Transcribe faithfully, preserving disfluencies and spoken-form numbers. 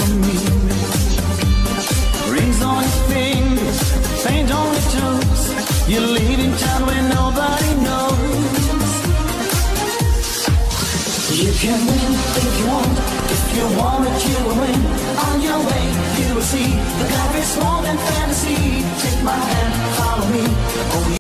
for me. Rings on your fingers, paint on your toes. You're leaving town where nobody knows. You can win if you want. If you want it, you will win. On your way, you will see the life is more than fantasy. Take my hand, follow me. Oh,